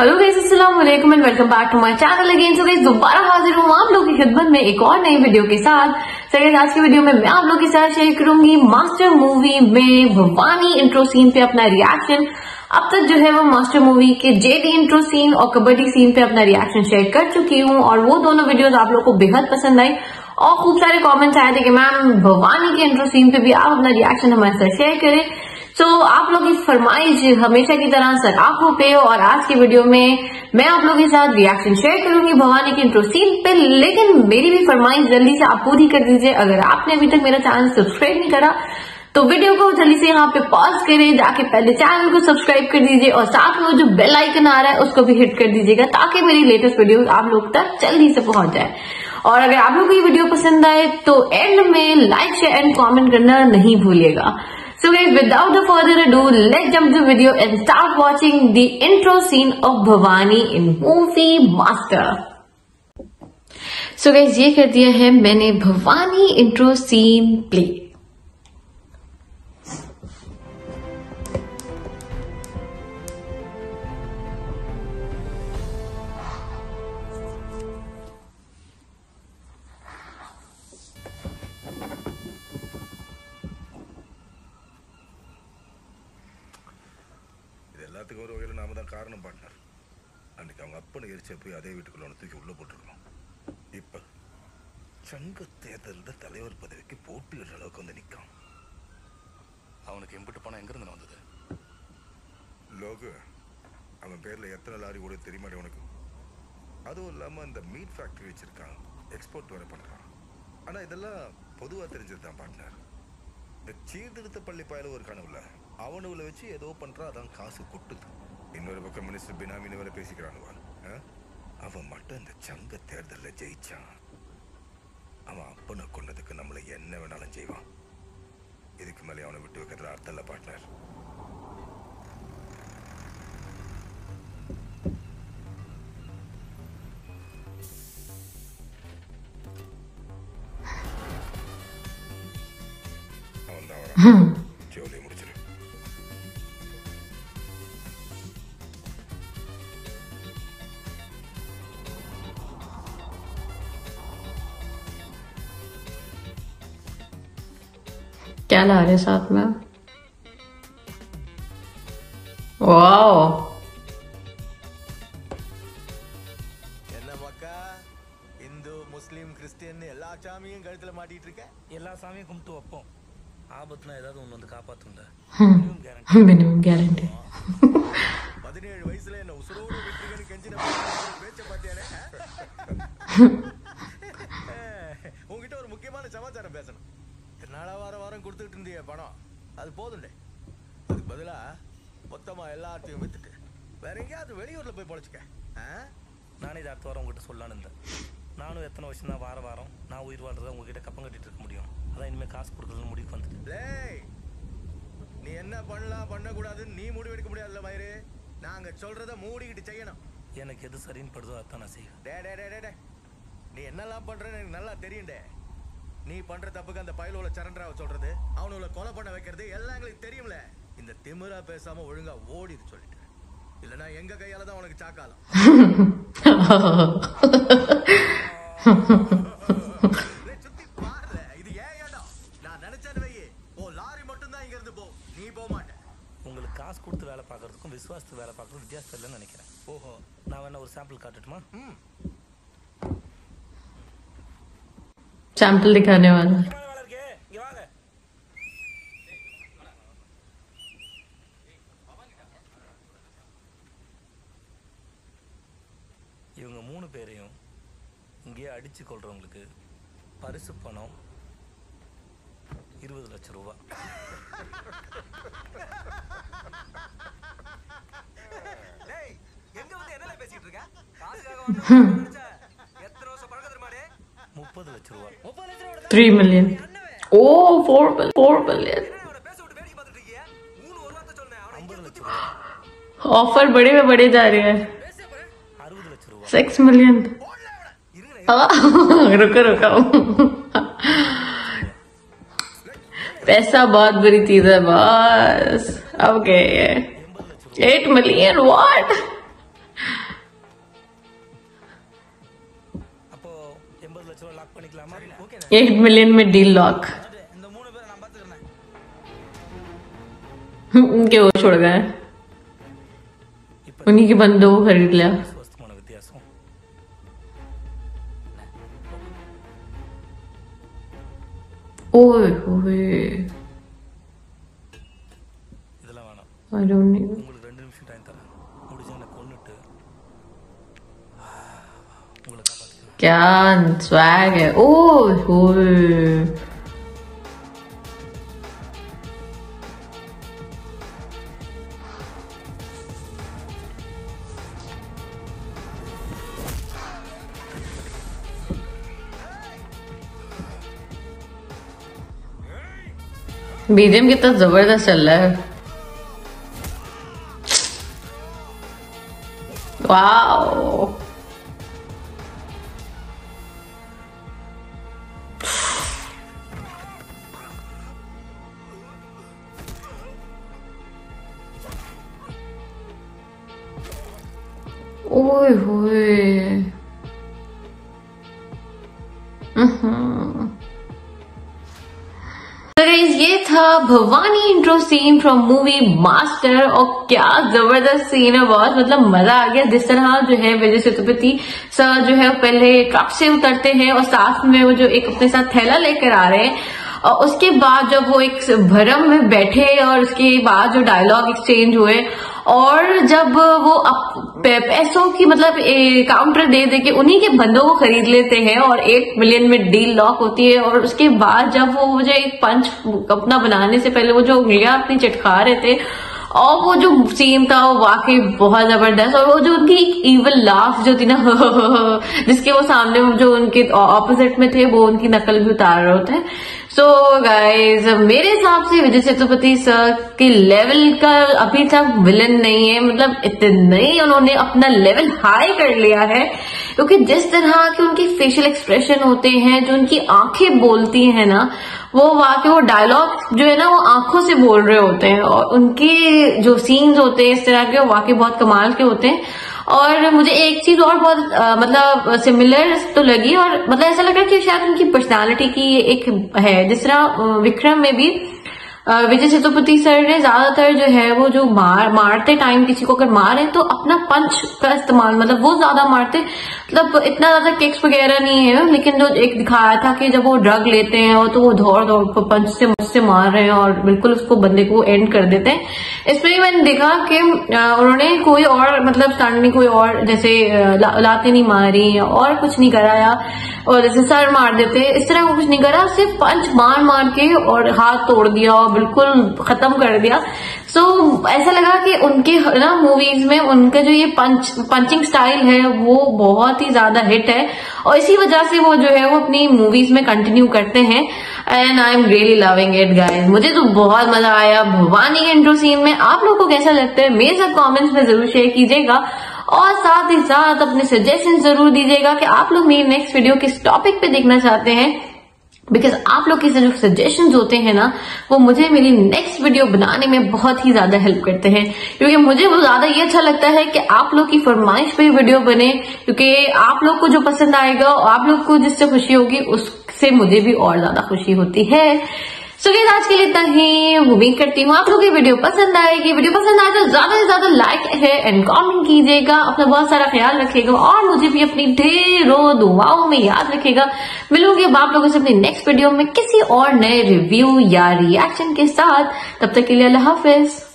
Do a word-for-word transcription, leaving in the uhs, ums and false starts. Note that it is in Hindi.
हेलो गाइस, अस्सलाम वालेकुम and welcome back to my channel again. So guys, दोबारा हाजिर हूँ आप लोगों की खिदमत में एक और नई वीडियो के साथ। सो गाइस, आज की वीडियो में मैं आप लोगों के साथ शेयर करूंगी मास्टर मूवी में भवानी इंट्रो सीन पे अपना रिएक्शन। अब तक जो है वो मास्टर मूवी के जेडी इंट्रो सीन और कबड्डी सीन पे अपना रिएक्शन शेयर कर चुकी हूँ और वो दोनों वीडियोस आप लोगों को बेहद पसंद आई और खूब सारे कमेंट्स आए थे कि मैम भवानी के इंट्रो सीन पे भी आप अपना रिएक्शन हमारे साथ शेयर करें। तो so, आप लोग की फरमाइश हमेशा की तरह सराखों पे और आज की वीडियो में मैं आप लोगों के साथ रिएक्शन शेयर करूंगी भवानी के इंट्रो सीन पे। लेकिन मेरी भी फरमाइश जल्दी से आप पूरी कर दीजिए। अगर आपने अभी तक मेरा चैनल सब्सक्राइब नहीं करा तो वीडियो को जल्दी से यहाँ पे पॉज करें, जाके पहले चैनल को सब्सक्राइब कर दीजिए और साथ में जो बेल आइकन आ रहा है उसको भी हिट कर दीजिएगा ताकि मेरी लेटेस्ट वीडियो आप लोग तक जल्दी से पहुंच जाए। और अगर आप लोग को ये वीडियो पसंद आए तो एंड में लाइक शेयर एंड कॉमेंट करना नहीं भूलिएगा। So guys, without further ado, let's jump to the video and start watching the intro scene of Bhavani in movie Master. So guys, ये कर दिया है मैंने भवानी intro scene play. எல்லாத்துக்கும் ஒரு வகையில் நாம தான் காரணம் பார்ட்னர். அன்னைக்கு அவங்க அப்பனை எரிச்ச போய் அதே வீட்டுக்குள்ள ஒன்று தூக்கி உள்ள போட்டுருக்கோம். இப்ப சங்க தேர்தலில் தலைவர் பதவிக்கு போட்டியிடுற அளவுக்கு வந்து நிற்கான். அவனுக்கு எம்பிட்டு பணம் எங்கிருந்து வந்தது? லோகு அவன் பேர்ல எத்தனை லாரி கூட தெரியுமாடி உனக்கு? அதுவும் இல்லாம இந்த மீட் ஃபேக்டரி வச்சிருக்கான், எக்ஸ்போர்ட் வேலை பண்றான். ஆனா இதெல்லாம் பொதுவா தெரிஞ்சதுதான் பார்ட்னர். இந்த சீர்திருத்த பள்ளி பயல ஒரு கனவுல அவனுல வச்சு ஏதோ பண்றா, அதான் காசு கொட்டுது. இன்னொரு பக்கம் மினிஸ்டர் பினாமின்னு வேற பேசிக்கிறானுவா. அவன் மட்டும் இந்த சங்க தேர்தலில் ஜெயிச்சான். அவன் அப்பனை கொண்டதுக்கு நம்மளை என்ன வேணாலும் செய்வான். இதுக்கு மேலே அவனை விட்டு வைக்கிறதுல அர்த்தம் இல்லை பார்ட்னர். அவன் தான் வரான். ஜோலியை முடிச்சிரு. क्या ला रहे साथ में? वाओ, என்ன மக்கா இந்து முஸ்லீம் கிறிஸ்டியன் எல்லா சாமியும் கழுத்துல மாட்டிட்டு இருக்க? எல்லா சாமியும் கும்பிட்டு வைப்போம். ஆபத்துனா ஏதாவது ஒன்று வந்து காப்பாத்துங்க. Minimum guarantee. பதினேழு வயசுல என்ன உசுரோடு விட்டுருக்கேன்னு கெஞ்சின பேச்ச பாத்தியானே. உங்ககிட்ட ஒரு முக்கியமான சமாச்சாரம் பேசணும். நாளா வாரம் வாரம் கொடுத்துட்டு இருந்திய பணம் அது போதும்டே. அதுக்கு பதிலா மொத்தமா எல்லாத்தையும் வித்துட்டு வேற எங்கேயாவது வெளியூர்ல போய் பொழைச்சுக்க. நானே இதை அடுத்த வாரம் உங்ககிட்ட சொல்லலான்னு இருந்தேன். நானும் எத்தனை வருஷம் தான் வார வாரம் நான் உயிர் வாழ்றதா உங்ககிட்ட கப்பம் கட்டிட்டு இருக்க முடியும். அதான் இனிமேல் காசு கொடுக்குறதுன்னு முடிவுக்கு வந்துட்டு. நீ என்ன பண்ணலாம் பண்ணக்கூடாதுன்னு நீ முடிவெடுக்க முடியாதுல்ல மயிறு. நாங்க சொல்றத மூடிக்கிட்டு செய்யணும். எனக்கு எது சரின்னு படுதோ அதான் நான் செய்வேன். டே டே டே டே நீ என்னெல்லாம் பண்றேன்னு எனக்கு நல்லா தெரியும்டே. நீ பண்ற தப்புக்கு அந்த பயலோல சரண்டராவை சொல்றது, அவனோட கொலை பண்ண வைக்கிறது எல்லாம் எங்களுக்கு தெரியும்ல. இந்த திமிரா பேசாம ஒழுங்கா ஓடிது சொல்லிட்டு, இல்லனா எங்க கையால தான் உனக்கு சாக்காலம். சுத்தி பாருல, இது ஏன் இடம்? நான் நினைச்சேன்னு வையே, ஓ லாரி மட்டும் தான் இங்க இருந்து போ, நீ போக மாட்டே. உங்களுக்கு காசு கொடுத்து வேலை பார்க்கறதுக்கும் விசுவாசத்து வேலை பார்க்கறதுக்கும் வித்தியாசம் இல்லைன்னு நினைக்கிறேன். ஓஹோ, நான் வேணா ஒரு சாம்பிள் காட்டட்டுமா? ம், सैंपल दिखाने वाला. இவங்க மூணு பேரையும் இங்கே அடிச்சு கொள்றவங்களுக்கு பரிசு பணம் இருபது லட்சம் ரூபாய். எங்க வந்து என்ன பேசிட்டு இருக்க? காசுக்காக வந்து எத்தனை வருஷம் பழக்கம் தெரியுமாடே? முப்பது லட்சம் ரூபாய். முப்பது லட்சம் ரூபாய். Three million. Oh four four million. அவனை பேச விட்டு வேடிக்கை பார்த்துட்டு இருக்கீங்க. மூணு ஒரு வார்த்தை சொன்னேன். அவனை ஐம்பது லட்சம் ரூபாய். ऑफर बड़े में बड़े जा रहे हैं. அறுபது லட்சம் ரூபாய். Six million. रुको रुको, पैसा बहुत बुरी चीज है boss. Okay, eight million what? Lock பண்ணிக்கலாமா? ஓகே एट मिलियन में डील लॉक। இந்த மூணு பேரை நான் பாத்துக்கிறேன்। उनके वो छोड़ गए, उन्हीं के बंदों को खरीद लिया। வஸ்துமான வித்தியாசம் ओए होए, இதெல்லாம் வேணாம். I don't need। உங்களுக்கு ரெண்டு நிமிஷம் டைம் தரேன். முடிஞ்சா என்ன கொன்னுட்டு உங்களை காப்பாத்திக்கிறேன். क्या स्वैग है। ओए होए, बीजीएम कितना जबरदस्त चल रहा है। वाओ, ओए होए, हम्म। तो गाइस ये था Bhavani intro scene from movie master, और क्या जबरदस्त सीन है, बहुत मतलब मजा आ गया। जिस तरह जो है विजय सेतुपति सर जो है पहले ट्रक से उतरते हैं और साथ में वो जो एक अपने साथ थैला लेकर आ रहे हैं, और उसके बाद जब वो एक भरम में बैठे और उसके बाद जो डायलॉग एक्सचेंज हुए, और जब वो पैसों की मतलब काउंटर दे दे के उन्हीं के बंदों को खरीद लेते हैं और एट मिलियन में डील लॉक होती है, और उसके बाद जब वो मुझे एक पंच अपना बनाने से पहले वो जो उंगलियां अपनी चटका रहे थे, और वो जो सीन था वो वाकई बहुत जबरदस्त। और वो जो उनकी इवल लाफ जो थी ना जिसके वो सामने जो उनके ऑपोजिट में थे वो उनकी नकल भी उतार रहे होते हैं। सो गाइज मेरे हिसाब से विजय सेतुपति सर के लेवल का अभी तक विलन नहीं है, मतलब इतने ही उन्होंने अपना लेवल हाई कर लिया है, क्योंकि जिस तरह के उनके फेशियल एक्सप्रेशन होते हैं, जो उनकी आंखें बोलती हैं ना, वो वाकई वो डायलॉग जो है ना वो आंखों से बोल रहे होते हैं, और उनके जो सीन्स होते हैं इस तरह के वो वाकई बहुत कमाल के होते हैं। और मुझे एक चीज और बहुत आ, मतलब सिमिलर तो लगी, और मतलब ऐसा लगा कि शायद उनकी पर्सनालिटी की एक है, जिस तरह विक्रम में भी विजय सेतुपति सर ने ज्यादातर जो है वो जो मार मारते टाइम किसी को अगर मारे तो अपना पंच का इस्तेमाल, मतलब वो ज्यादा मारते, मतलब इतना ज्यादा किक्स वगैरह नहीं है, लेकिन जो एक दिखाया था कि जब वो ड्रग लेते हैं और तो वो दौड़ दौड़ पंच से मुझसे मार रहे हैं और बिल्कुल उसको बंदे को एंड कर देते हैं। इसमें मैंने देखा कि उन्होंने कोई और मतलब स्टंट नहीं, कोई और जैसे ला, लाते नहीं मारी और कुछ नहीं कराया, और जैसे सर मार देते इस तरह वो कुछ नहीं करा, सिर्फ पंच मार मार के और हाथ तोड़ दिया और बिल्कुल खत्म कर दिया। सो so, ऐसा लगा कि उनके ना मूवीज में उनका जो ये पंच पंचिंग स्टाइल है वो बहुत ही ज्यादा हिट है, और इसी वजह से वो जो है वो अपनी मूवीज में कंटिन्यू करते हैं, and I am really loving it guys. मुझे तो बहुत मजा आया भवानी के इंट्रो सीन में। आप लोगों को कैसा लगता है मेरे साथ कमेंट्स में जरूर शेयर कीजिएगा, और साथ ही साथ अपने सजेशन जरूर दीजिएगा कि आप लोग मेरी नेक्स्ट वीडियो किस टॉपिक पे देखना चाहते हैं, बिकॉज आप लोग के जो सजेशंस होते हैं ना वो मुझे मेरी नेक्स्ट वीडियो बनाने में बहुत ही ज्यादा हेल्प करते हैं, क्योंकि मुझे वो ज्यादा ये अच्छा लगता है कि आप लोग की फरमाइश पे वीडियो बने, क्योंकि आप लोग को जो पसंद आएगा और आप लोग को जिससे खुशी होगी उससे मुझे भी और ज्यादा खुशी होती है। सो so, आज के लिए इतना ही। उम्मीद करती हूँ आप लोग की वीडियो पसंद आएगी। वीडियो पसंद आए तो ज्यादा से ज्यादा लाइक है एंड कमेंट कीजिएगा, अपना बहुत सारा ख्याल रखिएगा और मुझे भी अपनी ढेरों दुआओं में याद रखिएगा। मिलूंगी अब आप लोगों से अपनी नेक्स्ट वीडियो में किसी और नए रिव्यू या रिएक्शन के साथ। तब तक के लिए अल्लाह हाफिज।